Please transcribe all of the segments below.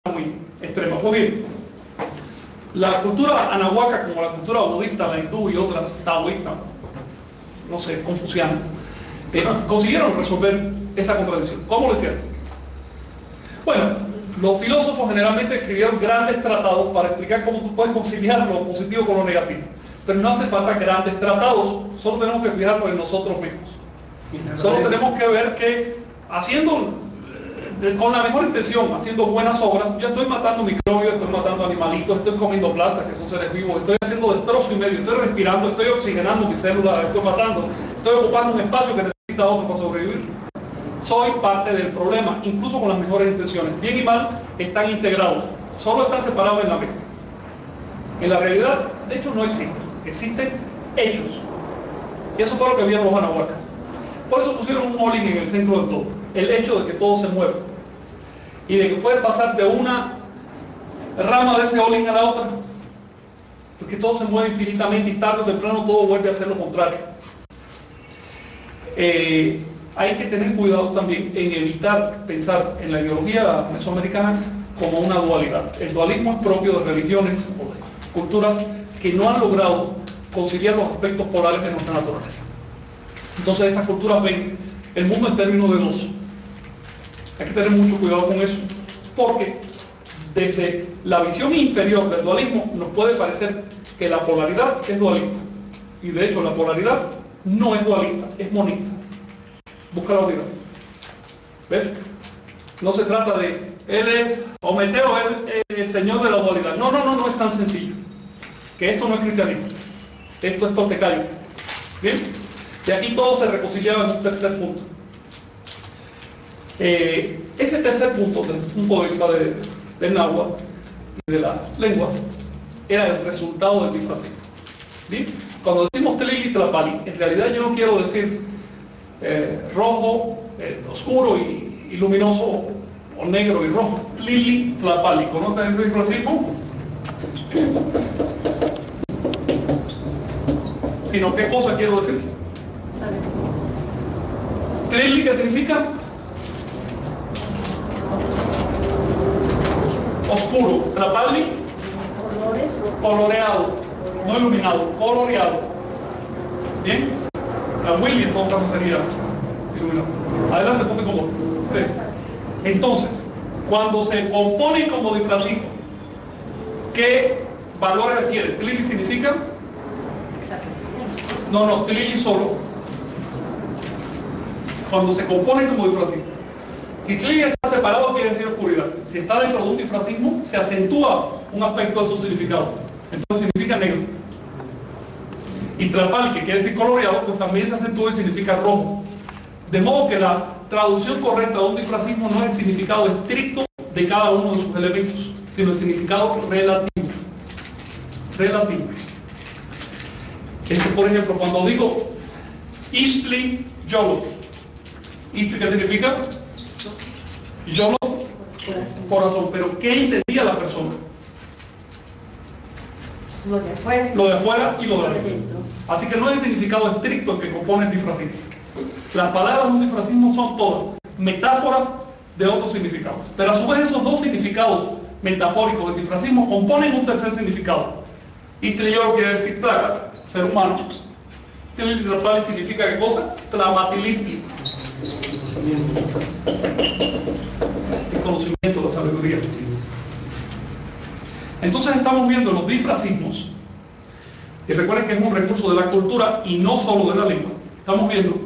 muy extrema. Pues bien, la cultura anahuaca, como la cultura budista, la hindú y otras, taoísta, no sé, confuciana, consiguieron resolver esa contradicción. ¿Cómo lo hicieron? Bueno, los filósofos generalmente escribieron grandes tratados para explicar cómo tú puedes conciliar lo positivo con lo negativo. Pero no hace falta grandes tratados, solo tenemos que fijarnos en nosotros mismos. Solo tenemos que ver que haciendo, con la mejor intención, haciendo buenas obras, yo estoy matando microbios, estoy matando animalitos, estoy comiendo plantas que son seres vivos, estoy haciendo destrozo y medio, estoy respirando, estoy oxigenando mis células, estoy matando, estoy ocupando un espacio que necesita otro para sobrevivir. Soy parte del problema, incluso con las mejores intenciones. Bien y mal están integrados, solo están separados en la mente. En la realidad, de hecho, no existen hechos. Y eso fue lo que vieron los anahuacas. Por eso pusieron un all-in en el centro de todo. El hecho de que todo se mueve. Y de que puede pasar de una rama de ese all-in a la otra. Porque todo se mueve infinitamente y tarde o temprano todo vuelve a ser lo contrario. Hay que tener cuidado también en evitar pensar en la ideología mesoamericana como una dualidad. El dualismo es propio de religiones o de culturas que no han logrado conciliar los aspectos polares de nuestra naturaleza. Entonces estas culturas ven el mundo en términos de dos. Hay que tener mucho cuidado con eso, porque desde la visión inferior del dualismo nos puede parecer que la polaridad es dualista. Y de hecho la polaridad no es dualista, es monista. Busca la unidad. ¿Ves? No se trata de él es Ometeo, él es el señor de la dualidad. No es tan sencillo. Que esto no es cristianismo. Esto es Toltecayo. ¿Bien? Y aquí todo se reconciliaba en un tercer punto. Ese tercer punto, desde el punto de vista del náhuatl y de las lenguas, era el resultado del bifracismo. ¿Bien? Cuando decimos Tlili Tlapali, en realidad yo no quiero decir rojo, oscuro y luminoso, o negro y rojo. Tlili Tlapali. ¿Conocen ese bifracismo? Sino, ¿qué cosa quiero decir? Tlili, ¿qué significa? Oscuro. Tlapali, coloreado, no iluminado, coloreado. ¿Bien? La Willy en todo caso sería iluminado. Adelante, ponte como. Sí. Entonces, cuando se compone como bifracismo, ¿qué valores adquiere? Tlili significa. No, Tlili solo. Cuando se compone como difracismo. Si Tlili está separado, quiere decir oscuridad. Si está dentro de un difracismo, se acentúa un aspecto de su significado. Entonces significa negro. Y Tlapali, que quiere decir coloreado, pues también se acentúa y significa rojo. De modo que la traducción correcta de un difracismo no es el significado estricto de cada uno de sus elementos, sino el significado relativo. Relativo. Por ejemplo, cuando digo Istli Yolo, ¿Istli qué significa? Yolo, corazón. Pero ¿qué entendía la persona? Lo de afuera. Lo de afuera y lo de adentro. Así que no es el significado estricto el que compone el difracismo. Las palabras de un difracismo son todas metáforas de otros significados. Pero a su vez esos dos significados metafóricos del difracismo componen un tercer significado. Istli Yolo quiere decir plaga, ser humano. Tlapali significa ¿qué cosa? Tlamatilistli. El conocimiento, la sabiduría. Entonces estamos viendo los difracismos, y recuerden que es un recurso de la cultura y no solo de la lengua. Estamos viendo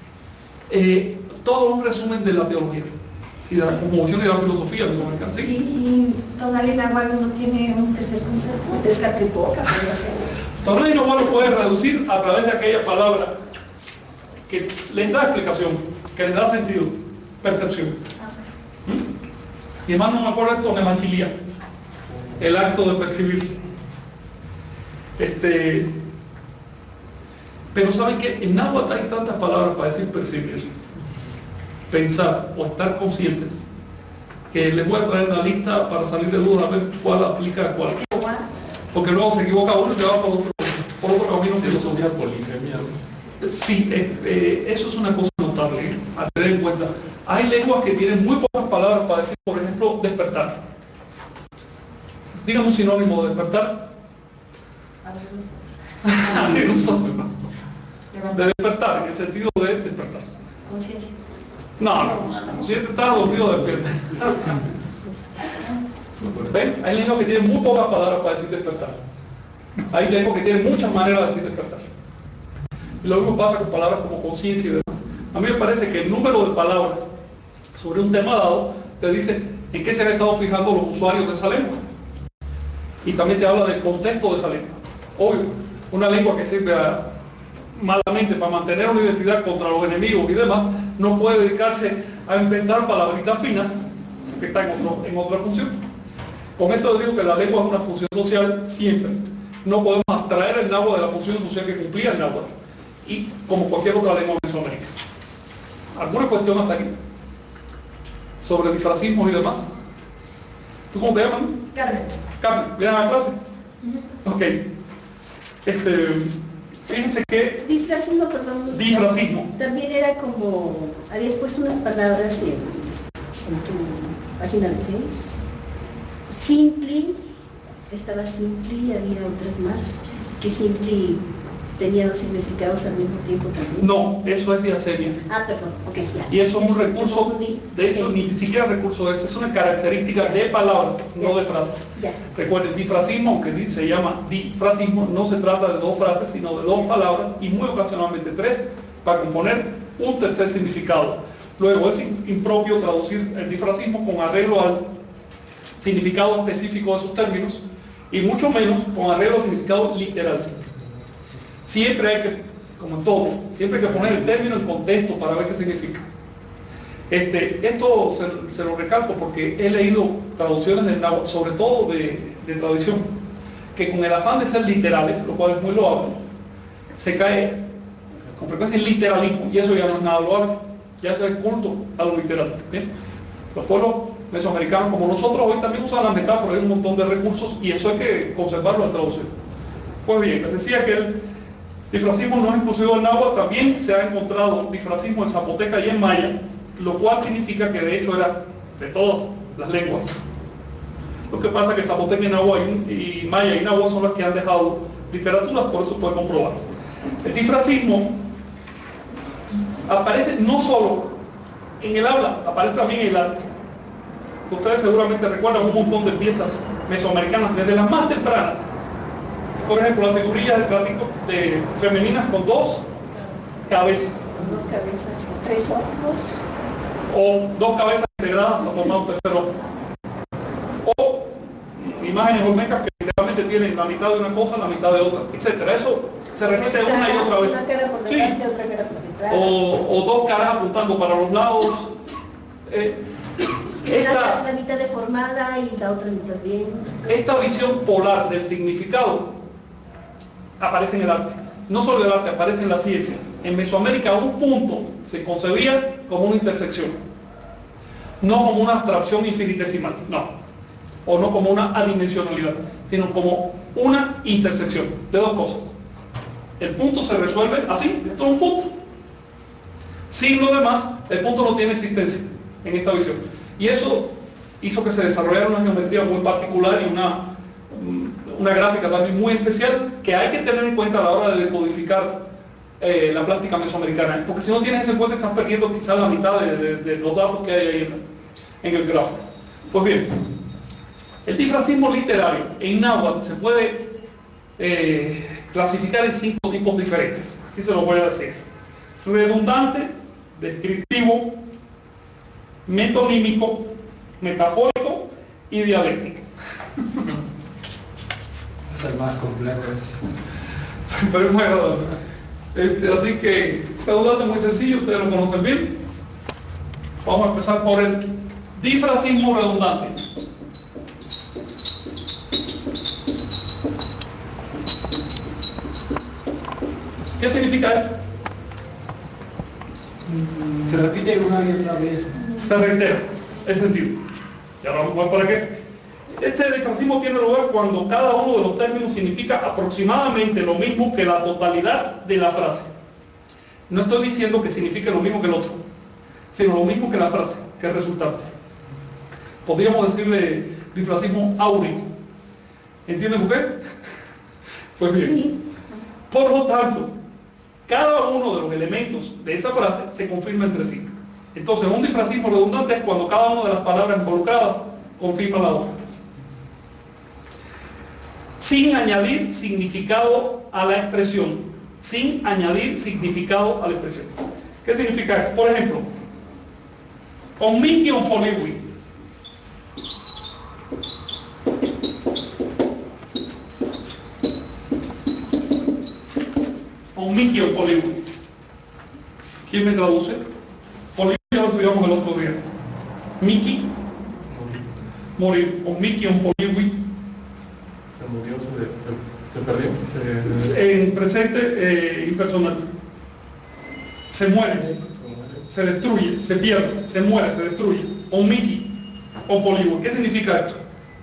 todo un resumen de la teología y de la cosmovisión y de la filosofía mesoamericana. ¿Sí? Y Tonali Nahuatl no tiene un tercer concepto, Tezcatlipoca, podría ser. Tonali Nahuatl lo puede reducir a través de aquella palabra que les da explicación, que les da sentido, percepción. Y además no me acuerdo esto, Nemanchilia, el acto de percibir. Pero ¿saben qué? En náhuatl hay tantas palabras para decir percibir, pensar o estar conscientes, que les voy a traer una lista para salir de dudas a ver cuál aplica a cuál. Porque luego se equivoca uno y te va por otro camino que no son ya polisemia. Sí, eso es una cosa notable, a tener en cuenta. Hay lenguas que tienen muy pocas palabras para decir, por ejemplo, despertar. Dígame un sinónimo de despertar. De despertar, en el sentido de despertar. Conciencia. No, consciente está dormido despierta. ¿Ven? Hay lenguas que tienen muy pocas palabras para decir despertar. Hay lenguas que tienen muchas maneras de decir despertar. Y lo mismo pasa con palabras como conciencia y demás. A mí me parece que el número de palabras sobre un tema dado te dice en qué se han estado fijando los usuarios de esa lengua. Y también te habla del contexto de esa lengua. Obvio, una lengua que sirve malamente para mantener una identidad contra los enemigos y demás, no puede dedicarse a inventar palabritas finas que están en otra función. Con esto digo que la lengua es una función social siempre. No podemos abstraer el náhuatl de la función social que cumplía el náhuatl. Y como cualquier otra lengua mesoamericana. ¿Alguna cuestión hasta aquí? Sobre disfracismos y demás. ¿Tú cómo te llamas? Carmen. Carmen, ¿vienes a la clase? Ok. Fíjense que Disfracismo, perdón. disfracismo. También era como, habías puesto unas palabras en tu página de Face. Simpli, estaba Simpli, había otras más, que Simpli tenía dos significados al mismo tiempo también. No, eso es diasemia. Ah, perdón, ok, ya. Y eso es un recurso, de hecho, ni siquiera recurso es una característica de palabras, no de frases. Ya. Recuerden, difrasismo, aunque se llama difrasismo, no se trata de dos frases, sino de dos palabras y muy ocasionalmente tres, para componer un tercer significado. Luego es impropio traducir el difrasismo con arreglo al significado específico de sus términos y mucho menos con arreglo al significado literal. Siempre hay que, como en todo, siempre hay que poner el término en contexto para ver qué significa. Esto se lo recalco porque he leído traducciones del náhuatl, sobre todo de tradición, que con el afán de ser literales, lo cual es muy loable, se cae con frecuencia en literalismo, y eso ya no es nada loable, ya eso es culto a lo literal. ¿Bien? Los pueblos mesoamericanos, como nosotros hoy, también usan la metáfora, hay un montón de recursos, y eso hay que conservarlo en traducción. Pues bien, les decía que el difrasismo no es exclusivo del náhuatl, también se ha encontrado difrasismo en zapoteca y en maya, lo cual significa que de hecho era de todas las lenguas. Lo que pasa es que zapoteca y náhuatl y maya y náhuatl son las que han dejado literaturas, por eso puede comprobar. El difrasismo aparece no solo en el habla, aparece también en el arte. Ustedes seguramente recuerdan un montón de piezas mesoamericanas, desde las más tempranas. Por ejemplo, las figurillas de femeninas con dos cabezas. Dos cabezas, tres ojos. O dos cabezas integradas para formar un tercer ojo. O imágenes olmecas que literalmente tienen la mitad de una cosa, la mitad de otra, etc. Eso se repite una y otra vez. Una cara por delante, otra cara por detrás. O dos caras apuntando para los lados. La mitad deformada y la otra mitad bien. Esta visión polar del significado aparece en el arte. No solo en el arte, aparece en la ciencia. En Mesoamérica un punto se concebía como una intersección. No como una abstracción infinitesimal, no. O no como una adimensionalidad, sino como una intersección de dos cosas. El punto se resuelve así, esto es un punto. Sin lo demás, el punto no tiene existencia en esta visión. Y eso hizo que se desarrollara una geometría muy particular y una gráfica también muy especial que hay que tener en cuenta a la hora de decodificar la plástica mesoamericana, porque si no tienes eso en cuenta estás perdiendo quizás la mitad de los datos que hay ahí en el gráfico. Pues bien, el difrasismo literario en náhuatl se puede clasificar en 5 tipos diferentes. Aquí se los voy a decir: redundante, descriptivo, metonímico, metafórico y dialéctico. Es el más complejo ese. Pero es muy agradable. Así que redundante es muy sencillo, ustedes lo conocen bien. Vamos a empezar por el difrasismo redundante. ¿Qué significa esto? Se repite una y otra vez. Se reitera el sentido. Ya vamos a ver para qué. Este difrasismo tiene lugar cuando cada uno de los términos significa aproximadamente lo mismo que la totalidad de la frase. No estoy diciendo que signifique lo mismo que el otro, sino lo mismo que la frase, que es resultante. Podríamos decirle difrasismo áurico. ¿Entienden por qué? Pues bien, Sí. por lo tanto, cada uno de los elementos de esa frase se confirma entre sí. Entonces, un difrasismo redundante es cuando cada una de las palabras involucradas confirma la otra, sin añadir significado a la expresión. Sin añadir significado a la expresión. ¿Qué significa esto? Por ejemplo, omikio poliwi. Omikio poliwi. ¿Quién me traduce? Poliwi ya lo estudiamos el otro día. Miki, morir. Omikio poliwi. Se murió, se perdió. En presente impersonal. Se muere, se destruye, se pierde, se muere, se destruye. Omiki o poliwi. ¿Qué significa esto?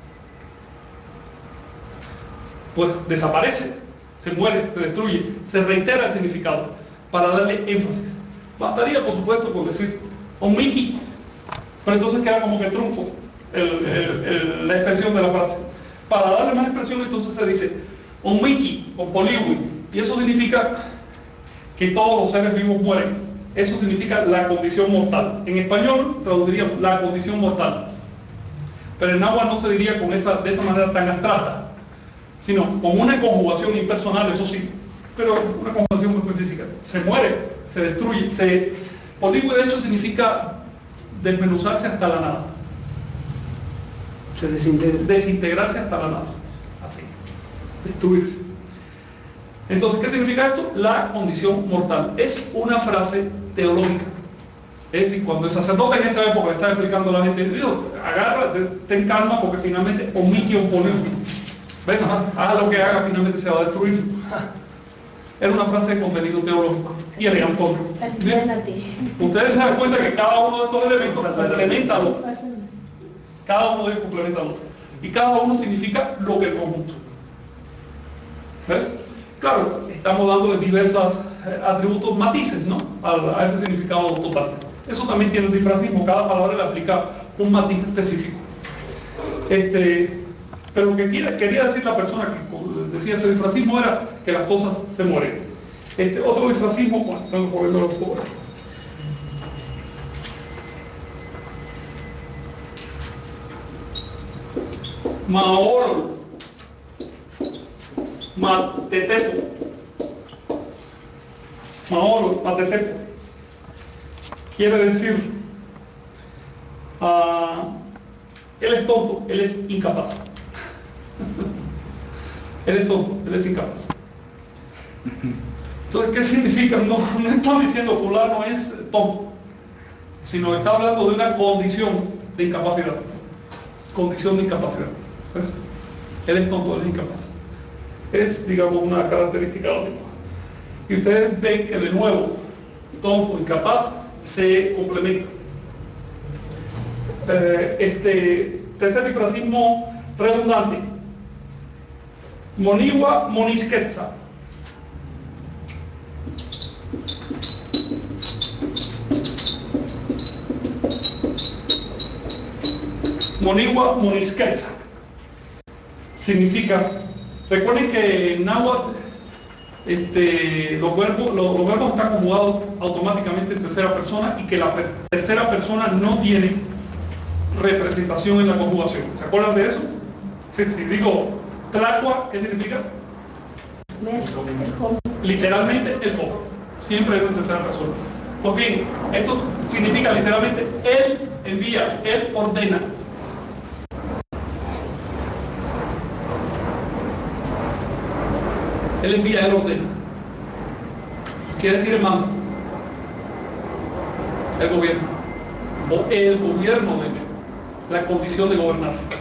Pues desaparece, se muere, se destruye, se reitera el significado para darle énfasis. Bastaría, por supuesto, con decir omiki, pero entonces queda como que trunco la expresión de la frase. Para darle más expresión, entonces se dice omiki o poliwi, y eso significa que todos los seres vivos mueren. Eso significa la condición mortal. En español traduciríamos la condición mortal, pero en náhuatl no se diría de esa manera tan abstracta, sino con una conjugación impersonal, eso sí, pero una conjugación muy física. Se muere, se destruye, poliwi de hecho significa desmenuzarse hasta la nada. Se desintegra. Desintegrarse hasta la nada, así, destruirse. Entonces, ¿qué significa esto? La condición mortal. Es una frase teológica. Es decir, cuando el sacerdote en esa época estaba explicando a la gente, digo, agarra, ten calma, porque finalmente omikio poliwi. ¿Ves? Haga lo que haga, finalmente se va a destruir. Era una frase de contenido teológico y elegantón. Aliviánate. Ustedes se dan cuenta que cada uno de estos elementos complementa al otro. Cada uno de ellos complementa al otro. Y cada uno significa lo que el conjunto. ¿Ves? Claro, estamos dándole diversos atributos, matices, ¿no? A ese significado total. Eso también tiene el difrasismo. Cada palabra le aplica un matiz específico. Pero lo que quería decir la persona que decía ese difrasismo era que las cosas se mueren. Otro difrasismo, bueno, tengo que ponerlo un poco. Maoro, matetepo. Maoro, matetepo. Quiere decir, él es tonto, él es incapaz. Él es tonto, él es incapaz. Entonces, ¿qué significa? No están diciendo fulano es tonto, sino está hablando de una condición de incapacidad. Condición de incapacidad. ¿Ves? Él es tonto, él es incapaz. Es, digamos, una característica lógica. Y ustedes ven que de nuevo, tonto, incapaz, se complementa. Tercer difrasismo redundante. Moniwa monisquetza. Moniwa monisquetza. Significa, recuerden que en náhuatl los verbos están conjugados automáticamente en tercera persona y que la tercera persona no tiene representación en la conjugación. ¿Se acuerdan de eso? Si digo tlacua, ¿qué significa? El cómo. Literalmente el cómo. Siempre es en tercera persona. Pues bien, esto significa literalmente él envía, él ordena. Él envía, él ordena. Quiere decir el mando. El gobierno. O el gobierno, de hecho. La condición de gobernar.